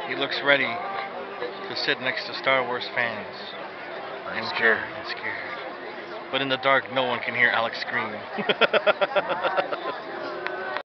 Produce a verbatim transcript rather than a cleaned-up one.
He looks ready to sit next to Star Wars fans. I'm and scared. And scared. But in the dark, no one can hear Alex scream.